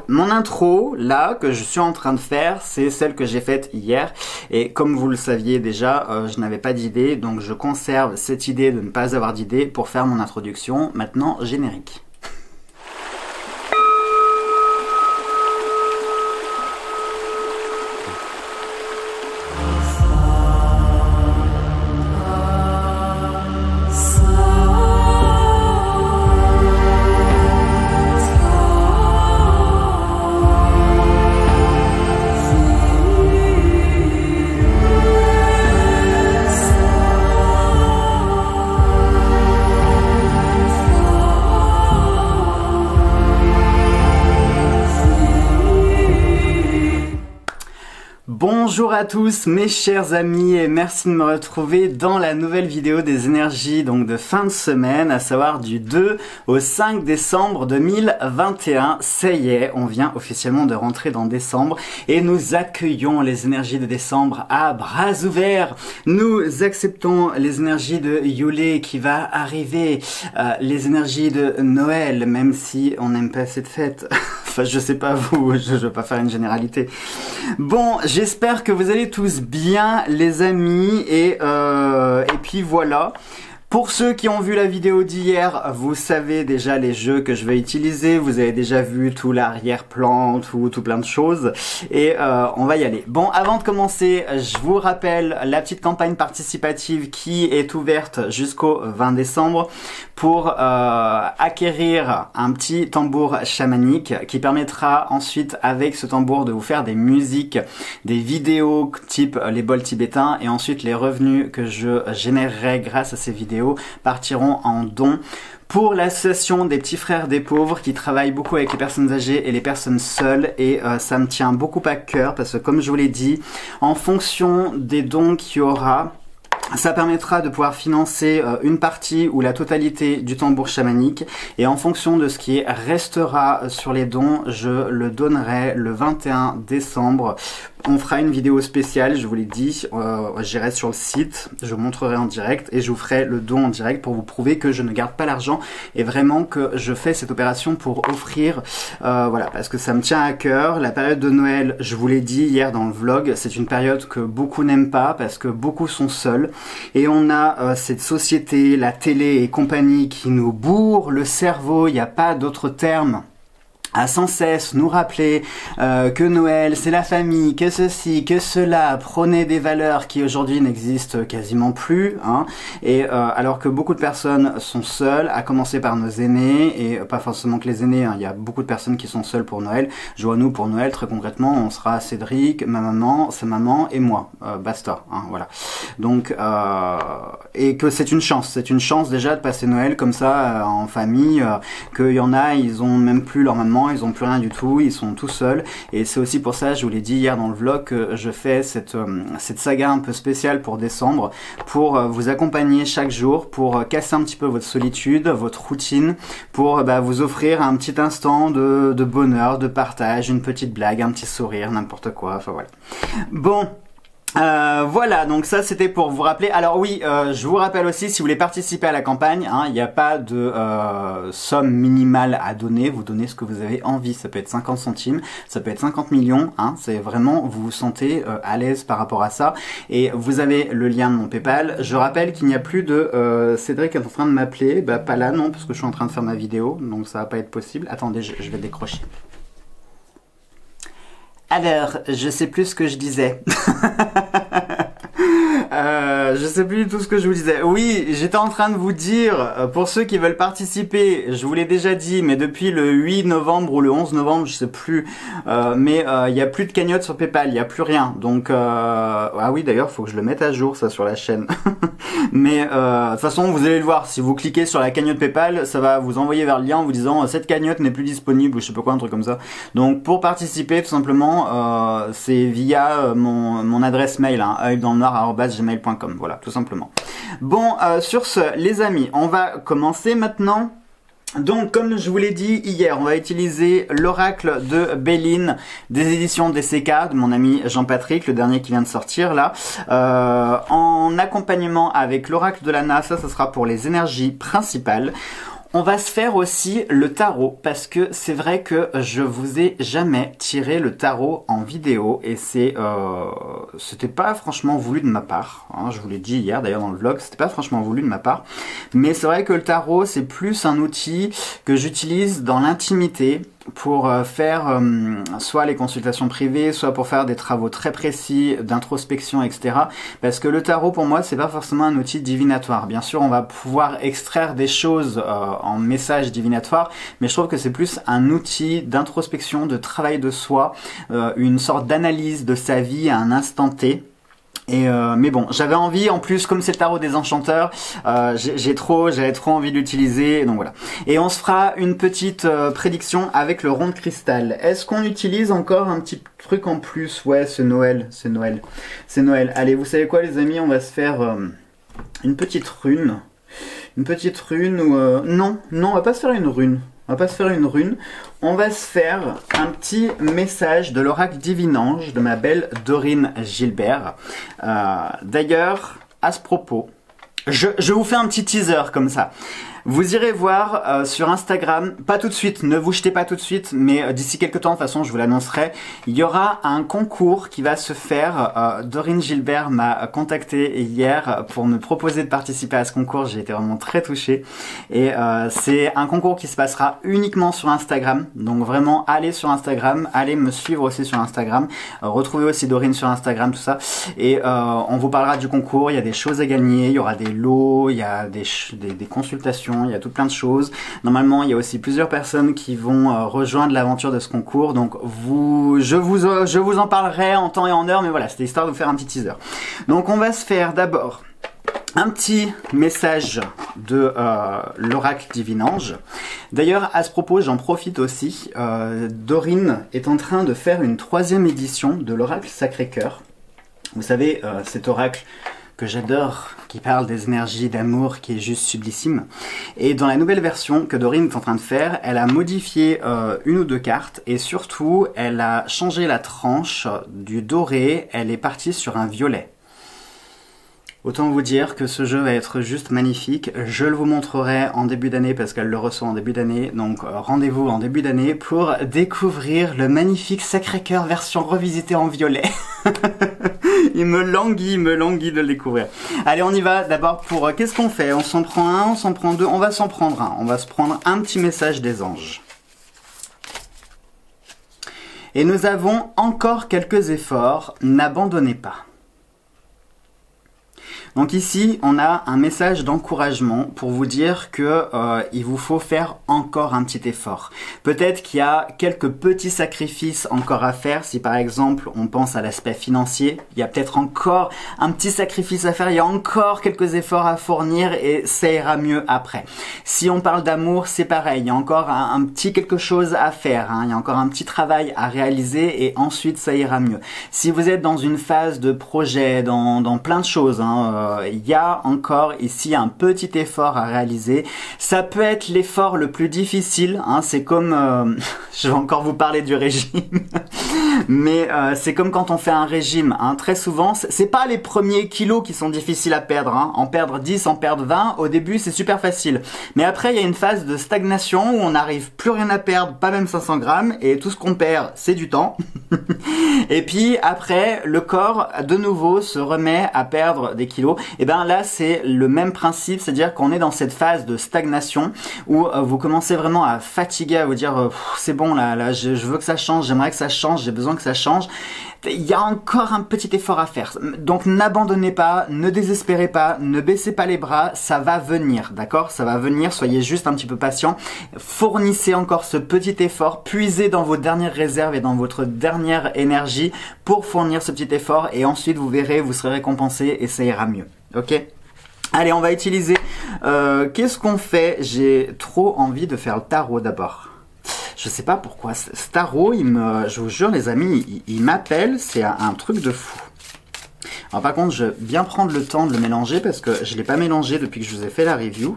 mon intro, là, que je suis en train de faire, c'est celle que j'ai faite hier. Et comme vous le saviez déjà, je n'avais pas d'idée, donc je conserve cette idée de ne pas avoir d'idée pour faire mon introduction. Maintenant, générique. Bonjour à tous mes chers amis et merci de me retrouver dans la nouvelle vidéo des énergies donc de fin de semaine, à savoir du 2 au 5 décembre 2021. Ça y est, on vient officiellement de rentrer dans décembre et nous accueillons les énergies de décembre à bras ouverts. Nous acceptons les énergies de Yule qui va arriver, les énergies de Noël, même si on n'aime pas cette fête. Enfin, je sais pas vous, je veux pas faire une généralité. Bon, j'espère que vous allez tous bien les amis et puis voilà. Pour ceux qui ont vu la vidéo d'hier, vous savez déjà les jeux que je vais utiliser, vous avez déjà vu tout l'arrière-plan, tout plein de choses, et on va y aller. Bon, avant de commencer, je vous rappelle la petite campagne participative qui est ouverte jusqu'au 20 décembre pour acquérir un petit tambour chamanique qui permettra ensuite avec ce tambour de vous faire des musiques, des vidéos type les bols tibétains, et ensuite les revenus que je générerai grâce à ces vidéos partiront en dons pour l'association des petits frères des pauvres qui travaille beaucoup avec les personnes âgées et les personnes seules, et ça me tient beaucoup à cœur parce que comme je vous l'ai dit, en fonction des dons qu'il y aura, ça permettra de pouvoir financer une partie ou la totalité du tambour chamanique, et en fonction de ce qui restera sur les dons, je le donnerai le 21 décembre. On fera une vidéo spéciale, je vous l'ai dit, j'irai sur le site, je vous montrerai en direct et je vous ferai le don en direct pour vous prouver que je ne garde pas l'argent et vraiment que je fais cette opération pour offrir, voilà, parce que ça me tient à cœur. La période de Noël, je vous l'ai dit hier dans le vlog, c'est une période que beaucoup n'aiment pas parce que beaucoup sont seuls, et on a cette société, la télé et compagnie qui nous bourre le cerveau, il n'y a pas d'autre terme, à sans cesse nous rappeler que Noël c'est la famille, que ceci, que cela, prôner des valeurs qui aujourd'hui n'existent quasiment plus, hein, et alors que beaucoup de personnes sont seules, à commencer par nos aînés, et pas forcément que les aînés, hein, il y a beaucoup de personnes qui sont seules pour Noël. Je vois nous pour Noël très concrètement, on sera Cédric, ma maman, sa maman et moi, basta, hein, voilà. Donc et que c'est une chance déjà de passer Noël comme ça en famille, qu'il y en a, ils ont même plus leur maman, ils ont plus rien du tout, ils sont tout seuls, et c'est aussi pour ça, je vous l'ai dit hier dans le vlog, que je fais cette saga un peu spéciale pour décembre, pour vous accompagner chaque jour, pour casser un petit peu votre solitude, votre routine, pour vous offrir un petit instant de bonheur, de partage, une petite blague, un petit sourire, n'importe quoi, enfin voilà. Bon. Voilà, donc ça c'était pour vous rappeler. Alors oui, je vous rappelle aussi, si vous voulez participer à la campagne, hein, il n'y a pas de somme minimale à donner, vous donnez ce que vous avez envie, ça peut être 50 centimes, ça peut être 50 millions, hein, c'est vraiment, vous vous sentez à l'aise par rapport à ça, et vous avez le lien de mon PayPal. Je rappelle qu'il n'y a plus de... Cédric est en train de m'appeler, pas là non, parce que je suis en train de faire ma vidéo, donc ça va pas être possible. Attendez, je vais décrocher. Alors, je sais plus ce que je disais. Je sais plus du tout ce que je vous disais. Oui, j'étais en train de vous dire, pour ceux qui veulent participer, je vous l'ai déjà dit, mais depuis le 8 novembre ou le 11 novembre, je sais plus, mais il y a plus de cagnotte sur PayPal, il y a plus rien. Donc, ah oui, d'ailleurs, faut que je le mette à jour, ça, sur la chaîne. Mais, de toute façon, vous allez le voir, si vous cliquez sur la cagnotte PayPal, ça va vous envoyer vers le lien en vous disant, cette cagnotte n'est plus disponible, ou je sais pas quoi, un truc comme ça. Donc, pour participer, tout simplement, c'est via mon adresse mail, hein, oeildanslenoir@gmail.com. Voilà, tout simplement. Bon, sur ce, les amis, on va commencer maintenant. Donc, comme je vous l'ai dit hier, on va utiliser l'oracle de Béline des éditions DCK de mon ami Jean-Patrick, le dernier qui vient de sortir là, en accompagnement avec l'oracle de Lana. Ça sera pour les énergies principales. On va se faire aussi le tarot parce que c'est vrai que je vous ai jamais tiré le tarot en vidéo et c'était pas franchement voulu de ma part. Hein, je vous l'ai dit hier d'ailleurs dans le vlog, c'était pas franchement voulu de ma part. Mais c'est vrai que le tarot c'est plus un outil que j'utilise dans l'intimité pour faire soit les consultations privées, soit pour faire des travaux très précis d'introspection, etc. Parce que le tarot, pour moi, c'est pas forcément un outil divinatoire. Bien sûr, on va pouvoir extraire des choses en message divinatoire, mais je trouve que c'est plus un outil d'introspection, de travail de soi, une sorte d'analyse de sa vie à un instant T. Mais bon, j'avais envie, en plus, comme c'est le tarot des enchanteurs, j'avais trop envie de l'utiliser, donc voilà. Et on se fera une petite prédiction avec le rond de cristal. Est-ce qu'on utilise encore un petit truc en plus? Ouais, c'est Noël, c'est Noël, c'est Noël. Allez, vous savez quoi les amis, on va se faire une petite rune. Une petite rune ou... Non, on va pas se faire une rune. On va pas se faire une rune, on va se faire un petit message de l'oracle Divinange de ma belle Dorine Gilbert. D'ailleurs, à ce propos, je vous fais un petit teaser comme ça. Vous irez voir sur Instagram, pas tout de suite, ne vous jetez pas tout de suite, mais d'ici quelques temps, de toute façon, je vous l'annoncerai. Il y aura un concours qui va se faire. Dorine Gilbert m'a contacté hier pour me proposer de participer à ce concours. J'ai été vraiment très touchée. Et c'est un concours qui se passera uniquement sur Instagram. Donc vraiment, allez sur Instagram, allez me suivre aussi sur Instagram. Retrouvez aussi Dorine sur Instagram, tout ça. Et on vous parlera du concours. Il y a des choses à gagner, il y aura des lots, il y a des consultations. Il y a tout plein de choses. Normalement, il y a aussi plusieurs personnes qui vont rejoindre l'aventure de ce concours. Donc, je vous en parlerai en temps et en heure. Mais voilà, c'était histoire de vous faire un petit teaser. Donc, on va se faire d'abord un petit message de l'oracle Divinange. D'ailleurs, à ce propos, j'en profite aussi. Dorine est en train de faire une 3e édition de l'oracle Sacré-Cœur. Vous savez, cet oracle que j'adore, qui parle des énergies d'amour, qui est juste sublissime. Et dans la nouvelle version que Dorine est en train de faire, elle a modifié une ou deux cartes, et surtout, elle a changé la tranche du doré, elle est partie sur un violet. Autant vous dire que ce jeu va être juste magnifique. Je le vous montrerai en début d'année parce qu'elle le reçoit en début d'année. Donc rendez-vous en début d'année pour découvrir le magnifique Sacré-Cœur version revisitée en violet. Il me languit de le découvrir. Allez, on y va. D'abord pour... qu'est-ce qu'on fait? On s'en prend un, on s'en prend deux. On va s'en prendre un. On va se prendre un petit message des anges. Et nous avons encore quelques efforts. N'abandonnez pas. Donc ici, on a un message d'encouragement pour vous dire que il vous faut faire encore un petit effort. Peut-être qu'il y a quelques petits sacrifices encore à faire. Si par exemple, on pense à l'aspect financier, il y a peut-être encore un petit sacrifice à faire. Il y a encore quelques efforts à fournir et ça ira mieux après. Si on parle d'amour, c'est pareil. Il y a encore un petit quelque chose à faire. Hein. Il y a encore un petit travail à réaliser et ensuite ça ira mieux. Si vous êtes dans une phase de projet, dans plein de choses, hein, il y a encore ici un petit effort à réaliser. Ça peut être l'effort le plus difficile, hein, c'est comme, je vais encore vous parler du régime, mais c'est comme quand on fait un régime, hein, très souvent, c'est pas les premiers kilos qui sont difficiles à perdre, hein, en perdre 10, en perdre 20, au début c'est super facile, mais après il y a une phase de stagnation où on n'arrive plus rien à perdre, pas même 500 grammes, et tout ce qu'on perd c'est du temps, et puis après le corps de nouveau se remet à perdre des kilos. Et bien là c'est le même principe, c'est-à-dire qu'on est dans cette phase de stagnation où vous commencez vraiment à fatiguer, à vous dire c'est bon là je veux que ça change, j'aimerais que ça change, j'ai besoin que ça change. Il y a encore un petit effort à faire. Donc n'abandonnez pas, ne désespérez pas, ne baissez pas les bras, ça va venir, d'accord? Ça va venir, soyez juste un petit peu patient. Fournissez encore ce petit effort, puisez dans vos dernières réserves et dans votre dernière énergie pour fournir ce petit effort et ensuite vous verrez, vous serez récompensé et ça ira mieux. Ok? Allez, on va utiliser... qu'est-ce qu'on fait? J'ai trop envie de faire le tarot d'abord. Je sais pas pourquoi. Ce tarot, je vous jure les amis, il m'appelle, c'est un truc de fou. Alors par contre, je vais bien prendre le temps de le mélanger parce que je ne l'ai pas mélangé depuis que je vous ai fait la review.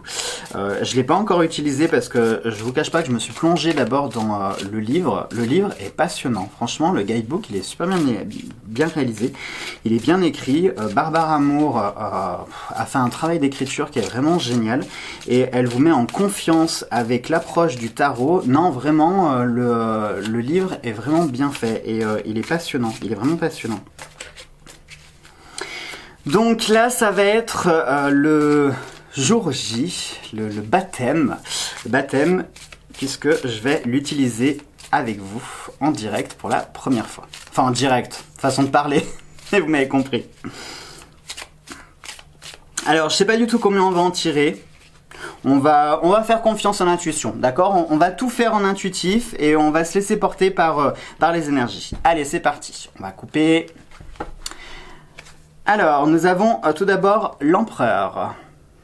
Je l'ai pas encore utilisé parce que je vous cache pas que je me suis plongé d'abord dans le livre. Le livre est passionnant. Franchement, le guidebook, il est super bien réalisé. Il est bien écrit. Barbara Moore a fait un travail d'écriture qui est vraiment génial. Et elle vous met en confiance avec l'approche du tarot. Non, vraiment, le livre est vraiment bien fait. Et il est passionnant. Il est vraiment passionnant. Donc là, ça va être le jour J, le baptême. Le baptême, puisque je vais l'utiliser avec vous en direct pour la première fois. Enfin, en direct, façon de parler, mais vous m'avez compris. Alors, je sais pas du tout combien on va en tirer. On va faire confiance en l'intuition, d'accord? On va tout faire en intuitif et on va se laisser porter par les énergies. Allez, c'est parti. On va couper. Alors, nous avons tout d'abord l'empereur.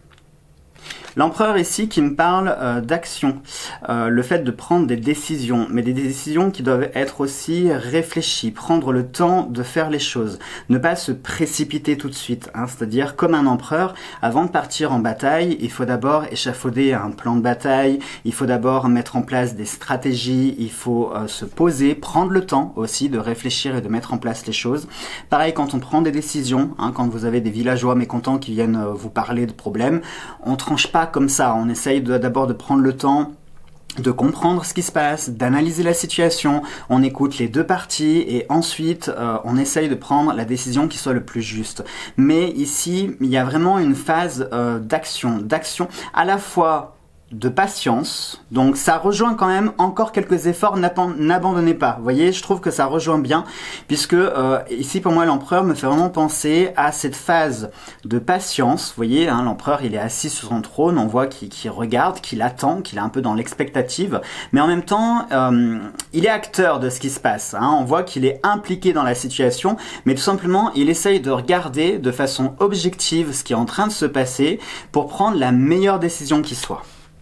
L'empereur ici qui me parle d'action, le fait de prendre des décisions, mais des décisions qui doivent être aussi réfléchies, prendre le temps de faire les choses, ne pas se précipiter tout de suite, hein, c'est-à-dire comme un empereur, avant de partir en bataille, il faut d'abord échafauder un plan de bataille, il faut d'abord mettre en place des stratégies, il faut se poser, prendre le temps aussi de réfléchir et de mettre en place les choses. Pareil quand on prend des décisions, hein, quand vous avez des villageois mécontents qui viennent vous parler de problèmes, on tranche pas comme ça, on essaye d'abord de prendre le temps de comprendre ce qui se passe, d'analyser la situation, on écoute les deux parties et ensuite on essaye de prendre la décision qui soit le plus juste. Mais ici, il y a vraiment une phase d'action à la fois de patience, donc ça rejoint quand même encore quelques efforts, n'abandonnez pas, vous voyez, je trouve que ça rejoint bien, puisque ici pour moi l'empereur me fait vraiment penser à cette phase de patience, vous voyez, hein, l'empereur il est assis sur son trône, on voit qu'il regarde, qu'il attend, qu'il est un peu dans l'expectative, mais en même temps il est acteur de ce qui se passe, hein, on voit qu'il est impliqué dans la situation, mais tout simplement il essaye de regarder de façon objective ce qui est en train de se passer pour prendre la meilleure décision qui soit.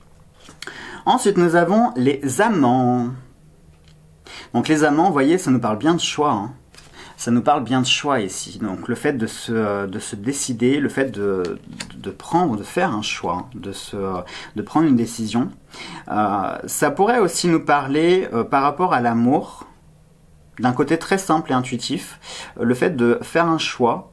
Ensuite, nous avons les amants. Donc les amants, vous voyez, ça nous parle bien de choix. Hein. Ça nous parle bien de choix ici. Donc le fait de se décider, le fait de faire un choix, de prendre une décision. Ça pourrait aussi nous parler par rapport à l'amour, d'un côté très simple et intuitif, le fait de faire un choix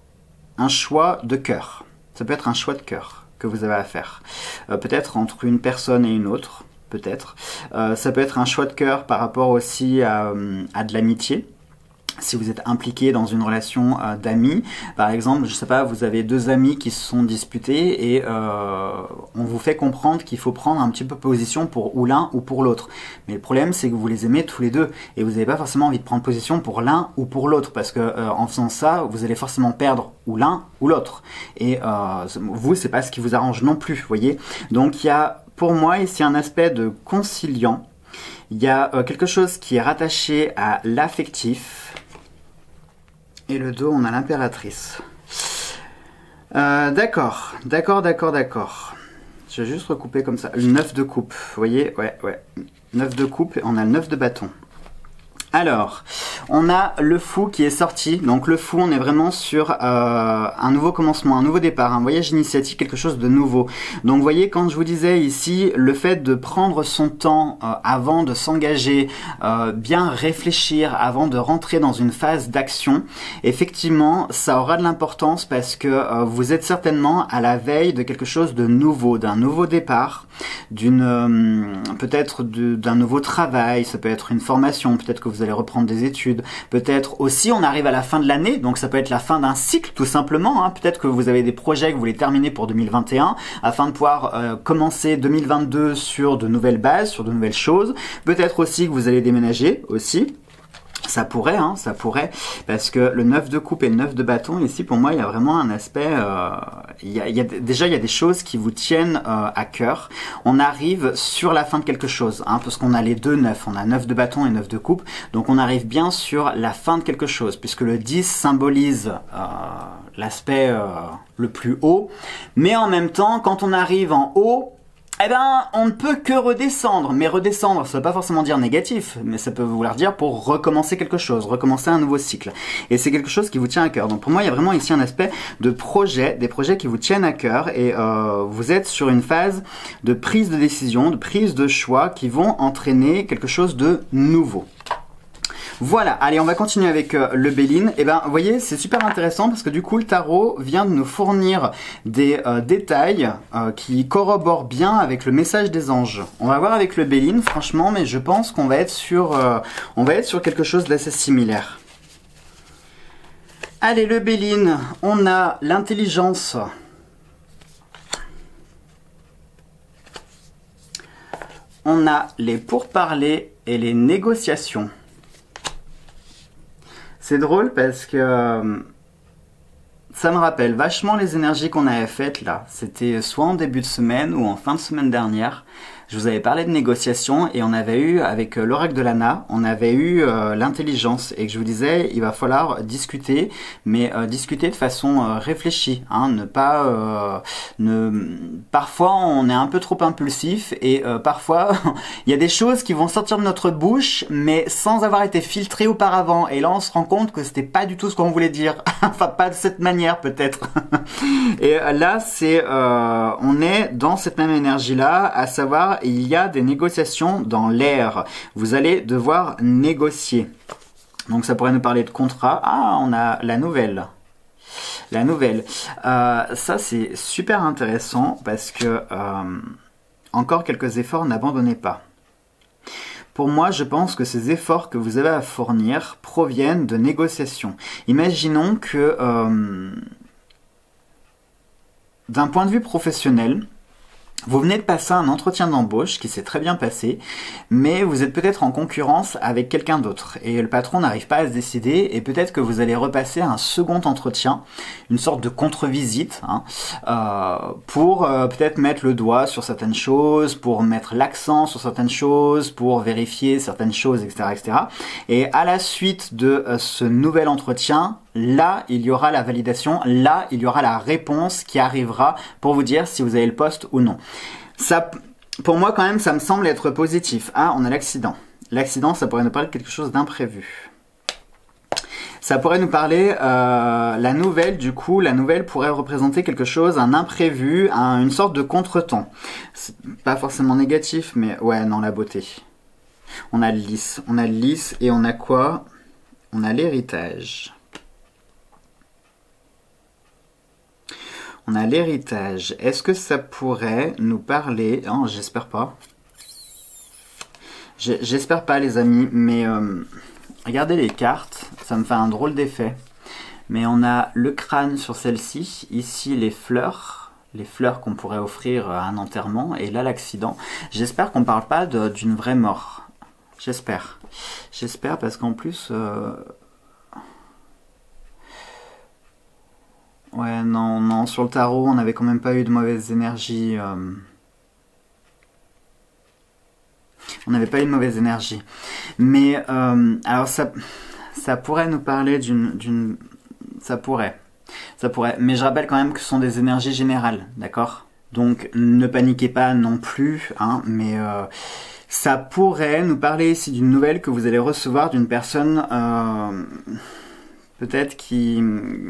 de cœur. Ça peut être un choix de cœur que vous avez à faire. Peut-être entre une personne et une autre. Peut-être. Ça peut être un choix de cœur par rapport aussi à de l'amitié. Si vous êtes impliqué dans une relation d'amis, par exemple, je sais pas, vous avez deux amis qui se sont disputés et on vous fait comprendre qu'il faut prendre un petit peu position pour ou l'un ou pour l'autre. Mais le problème, c'est que vous les aimez tous les deux et vous n'avez pas forcément envie de prendre position pour l'un ou pour l'autre parce que en faisant ça, vous allez forcément perdre ou l'un ou l'autre. Et vous, c'est pas ce qui vous arrange non plus, vous voyez. Donc il y a pour moi ici un aspect de conciliant. Il y a quelque chose qui est rattaché à l'affectif. Et le dos, on a l'impératrice. D'accord. Je vais juste recouper comme ça. Le 9 de coupe, vous voyez, ouais. 9 de coupe, et on a le 9 de bâton. Alors, on a le fou qui est sorti. Donc le fou, on est vraiment sur un nouveau commencement, un nouveau départ, un voyage initiatique, quelque chose de nouveau. Donc vous voyez, quand je vous disais ici, le fait de prendre son temps avant de s'engager, bien réfléchir avant de rentrer dans une phase d'action, effectivement, ça aura de l'importance parce que vous êtes certainement à la veille de quelque chose de nouveau, d'un nouveau départ, peut-être d'un nouveau travail, ça peut être une formation, peut-être que vous allez reprendre des études, peut-être aussi on arrive à la fin de l'année, donc ça peut être la fin d'un cycle tout simplement, hein. Peut-être que vous avez des projets que vous voulez terminer pour 2021 afin de pouvoir commencer 2022 sur de nouvelles bases, sur de nouvelles choses, peut-être aussi que vous allez déménager aussi. Ça pourrait, parce que le 9 de coupe et le 9 de bâton, ici, pour moi, il y a vraiment un aspect... déjà, il y a des choses qui vous tiennent à cœur. On arrive sur la fin de quelque chose, hein, parce qu'on a les deux 9. On a 9 de bâton et 9 de coupe. Donc, on arrive bien sur la fin de quelque chose, puisque le 10 symbolise l'aspect le plus haut. Mais en même temps, quand on arrive en haut... Eh ben, on ne peut que redescendre, mais redescendre, ça veut pas forcément dire négatif, mais ça peut vouloir dire pour recommencer quelque chose, recommencer un nouveau cycle. Et c'est quelque chose qui vous tient à cœur. Donc pour moi, il y a vraiment ici un aspect de projet, des projets qui vous tiennent à cœur, et vous êtes sur une phase de prise de décision, de prise de choix qui vont entraîner quelque chose de nouveau. Voilà, allez, on va continuer avec le Béline. Et ben, vous voyez, c'est super intéressant parce que du coup, le tarot vient de nous fournir des détails qui corroborent bien avec le message des anges. On va voir avec le Béline, franchement, mais je pense qu'on va être sur, quelque chose d'assez similaire. Allez, le Béline, on a l'intelligence. On a les pourparlers et les négociations. C'est drôle parce que ça me rappelle vachement les énergies qu'on avait faites là. C'était soit en début de semaine ou en fin de semaine dernière. Je vous avais parlé de négociations et on avait eu, avec l'oracle de Lana, on avait eu l'intelligence et que je vous disais, il va falloir discuter, mais discuter de façon réfléchie, hein, ne pas... Parfois, on est un peu trop impulsif et parfois, il y a des choses qui vont sortir de notre bouche, mais sans avoir été filtrées auparavant. Et là, on se rend compte que c'était pas du tout ce qu'on voulait dire. Enfin, pas de cette manière, peut-être. Et là, on est dans cette même énergie-là, à savoir, il y a des négociations dans l'air. Vous allez devoir négocier. Donc ça pourrait nous parler de contrat. Ah, on a la nouvelle. La nouvelle. Ça, c'est super intéressant parce que, encore quelques efforts, n'abandonnez pas. Pour moi, je pense que ces efforts que vous avez à fournir proviennent de négociations. Imaginons que, d'un point de vue professionnel, vous venez de passer un entretien d'embauche qui s'est très bien passé, mais vous êtes peut-être en concurrence avec quelqu'un d'autre et le patron n'arrive pas à se décider et peut-être que vous allez repasser un second entretien, une sorte de contre-visite, hein, pour peut-être mettre le doigt sur certaines choses, pour mettre l'accent sur certaines choses, pour vérifier certaines choses, etc., etc. Et à la suite de ce nouvel entretien, là, il y aura la validation, là, il y aura la réponse qui arrivera pour vous dire si vous avez le poste ou non. Ça, pour moi, quand même, ça me semble être positif. Ah, on a l'accident. L'accident, ça pourrait nous parler de quelque chose d'imprévu. Ça pourrait nous parler, la nouvelle, du coup, la nouvelle pourrait représenter quelque chose, un imprévu, une sorte de contretemps. C'est pas forcément négatif, mais ouais, non, la beauté. On a le lys. On a le lys et on a quoi? On a l'héritage. On a l'héritage. Est-ce que ça pourrait nous parler... Oh, j'espère pas. J'espère pas, les amis, mais regardez les cartes. Ça me fait un drôle d'effet. Mais on a le crâne sur celle-ci. Ici, les fleurs qu'on pourrait offrir à un enterrement. Et là, l'accident. J'espère qu'on parle pas d'une vraie mort. J'espère. J'espère parce qu'en plus... Ouais, non, non, sur le tarot, on n'avait quand même pas eu de mauvaises énergies. On n'avait pas eu de mauvaises énergies. Mais, alors ça pourrait nous parler d'une... Ça pourrait. Mais je rappelle quand même que ce sont des énergies générales, d'accord? Donc, ne paniquez pas non plus, hein, mais... ça pourrait nous parler ici d'une nouvelle que vous allez recevoir d'une personne... peut-être qui...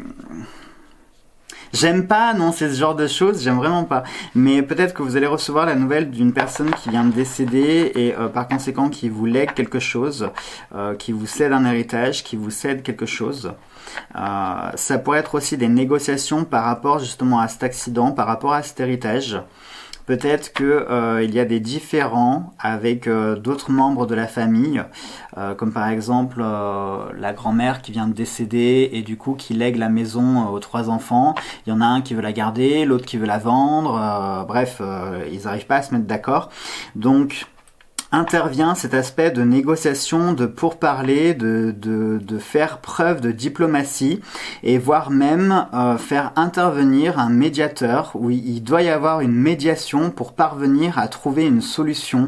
J'aime pas annoncer ce genre de choses, j'aime vraiment pas. Mais peut-être que vous allez recevoir la nouvelle d'une personne qui vient de décéder et par conséquent qui vous lègue quelque chose, qui vous cède un héritage, qui vous cède quelque chose. Ça pourrait être aussi des négociations par rapport justement à cet accident, par rapport à cet héritage. Peut-être que il y a des différends avec d'autres membres de la famille, comme par exemple la grand-mère qui vient de décéder et du coup qui lègue la maison aux 3 enfants. Il y en a un qui veut la garder, l'autre qui veut la vendre. Bref, ils n'arrivent pas à se mettre d'accord. Donc intervient cet aspect de négociation, de pourparler, de faire preuve de diplomatie et voire même faire intervenir un médiateur où il doit y avoir une médiation pour parvenir à trouver une solution.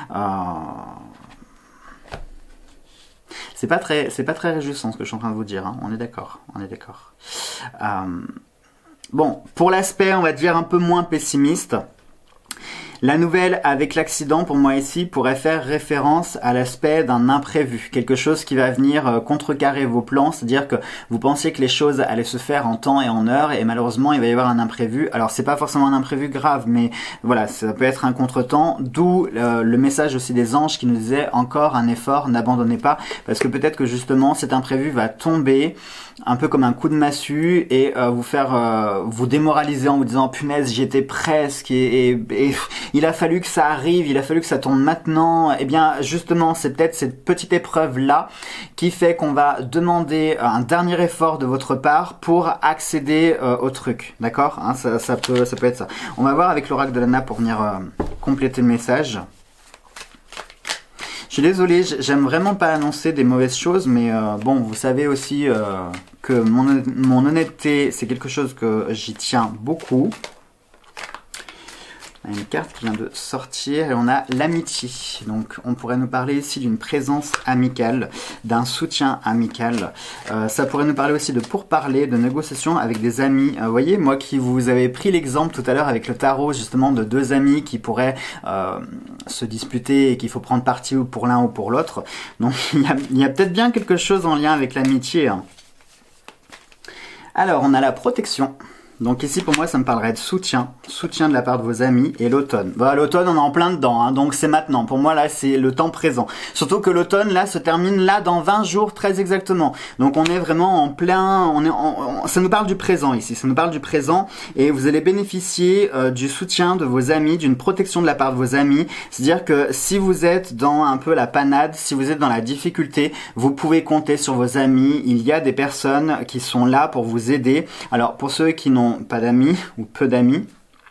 C'est pas très réjouissant ce que je suis en train de vous dire, hein. On est d'accord, on est d'accord. Bon, pour l'aspect, on va dire un peu moins pessimiste, La nouvelle avec l'accident, pour moi ici, pourrait faire référence à l'aspect d'un imprévu. Quelque chose qui va venir contrecarrer vos plans, c'est-à-dire que vous pensiez que les choses allaient se faire en temps et en heure, et malheureusement, il va y avoir un imprévu. Alors, c'est pas forcément un imprévu grave, mais voilà, ça peut être un contretemps, d'où le message aussi des anges qui nous disait encore un effort, n'abandonnez pas, parce que peut-être que justement, cet imprévu va tomber un peu comme un coup de massue et vous faire vous démoraliser en vous disant punaise j'y étais presque et il a fallu que ça arrive, il a fallu que ça tombe maintenant. Et bien justement c'est peut-être cette petite épreuve là qui fait qu'on va demander un dernier effort de votre part pour accéder au truc, d'accord, hein, ça peut être ça. On va voir avec l'oracle de Lana pour venir compléter le message. Je suis désolé, j'aime vraiment pas annoncer des mauvaises choses, mais bon, vous savez aussi que mon honnêteté, c'est quelque chose que j'y tiens beaucoup. On a une carte qui vient de sortir et on a l'amitié. Donc on pourrait nous parler ici d'une présence amicale, d'un soutien amical. Ça pourrait nous parler aussi de pourparlers, de négociations avec des amis. Vous voyez, moi qui vous avais pris l'exemple tout à l'heure avec le tarot justement de deux amis qui pourraient se disputer et qu'il faut prendre parti ou pour l'un ou pour l'autre. Donc il y a peut-être bien quelque chose en lien avec l'amitié, hein. Alors on a la protection. Donc ici pour moi ça me parlerait de soutien de la part de vos amis et l'automne. Bah, l'automne on est en plein dedans, hein, donc c'est maintenant. Pour moi là c'est le temps présent. Surtout que l'automne là se termine là dans 20 jours très exactement. Donc on est vraiment en plein, ça nous parle du présent ici, ça nous parle du présent et vous allez bénéficier du soutien de vos amis, d'une protection de la part de vos amis. C'est-à-dire que si vous êtes dans un peu la panade, si vous êtes dans la difficulté, vous pouvez compter sur vos amis. Il y a des personnes qui sont là pour vous aider. Alors pour ceux qui n'ont pas d'amis ou peu d'amis,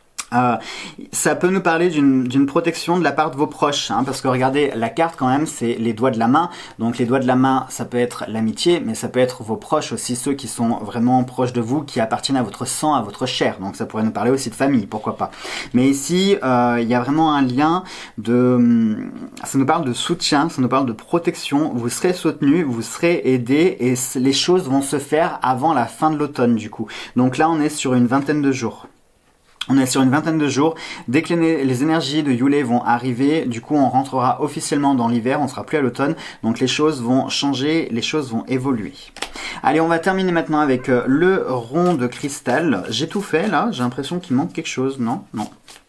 ça peut nous parler d'une protection de la part de vos proches, hein, parce que regardez, la carte quand même c'est les doigts de la main, donc les doigts de la main ça peut être l'amitié, mais ça peut être vos proches aussi, ceux qui sont vraiment proches de vous, qui appartiennent à votre sang, à votre chair, donc ça pourrait nous parler aussi de famille, pourquoi pas. Mais ici il y a vraiment un lien de, ça nous parle de soutien, ça nous parle de protection, vous serez soutenu, vous serez aidé et les choses vont se faire avant la fin de l'automne du coup. Donc là on est sur une vingtaine de jours. On est sur une vingtaine de jours. Dès que les énergies de Yule vont arriver, du coup on rentrera officiellement dans l'hiver, on sera plus à l'automne, donc les choses vont changer, les choses vont évoluer. Allez, on va terminer maintenant avec le rond de cristal. J'ai tout fait là, j'ai l'impression qu'il manque quelque chose, non? Non.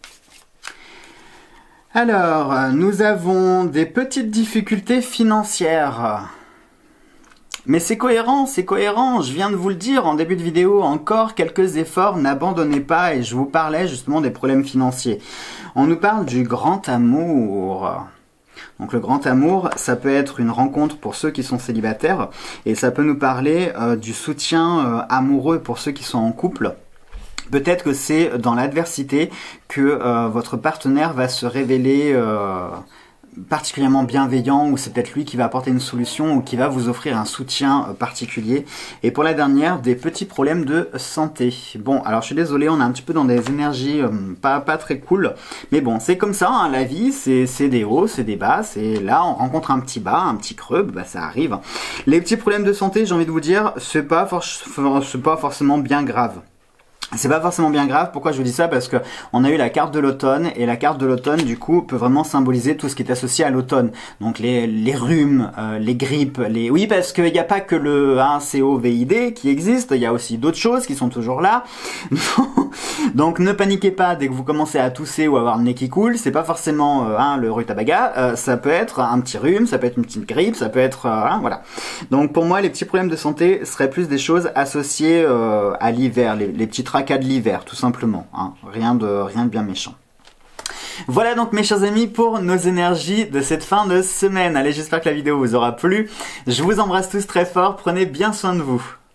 Alors, nous avons des petites difficultés financières. Mais c'est cohérent, je viens de vous le dire en début de vidéo, encore quelques efforts, n'abandonnez pas, et je vous parlais justement des problèmes financiers. On nous parle du grand amour. Donc le grand amour, ça peut être une rencontre pour ceux qui sont célibataires, et ça peut nous parler du soutien amoureux pour ceux qui sont en couple. Peut-être que c'est dans l'adversité que votre partenaire va se révéler particulièrement bienveillant, ou c'est peut-être lui qui va apporter une solution ou qui va vous offrir un soutien particulier. Et pour la dernière, des petits problèmes de santé. Bon, alors je suis désolé, on est un petit peu dans des énergies pas très cool, mais bon, c'est comme ça, hein, la vie, c'est des hauts, c'est des bas, c'est là, on rencontre un petit bas, un petit creux, bah ça arrive. Les petits problèmes de santé, j'ai envie de vous dire, c'est pas forcément bien grave. C'est pas forcément bien grave. Pourquoi je vous dis ça? Parce que on a eu la carte de l'automne, et la carte de l'automne du coup peut vraiment symboliser tout ce qui est associé à l'automne. Donc les rhumes, les grippes, oui, parce qu'il n'y a pas que le COVID qui existe, il y a aussi d'autres choses qui sont toujours là. Donc ne paniquez pas dès que vous commencez à tousser ou avoir le nez qui coule, c'est pas forcément le rutabaga, ça peut être un petit rhume, ça peut être une petite grippe, ça peut être voilà. Donc pour moi les petits problèmes de santé seraient plus des choses associées à l'hiver, les petits tracas de l'hiver tout simplement, hein. Rien de bien méchant. Voilà donc mes chers amis pour nos énergies de cette fin de semaine. Allez, j'espère que la vidéo vous aura plu. Je vous embrasse tous très fort, prenez bien soin de vous.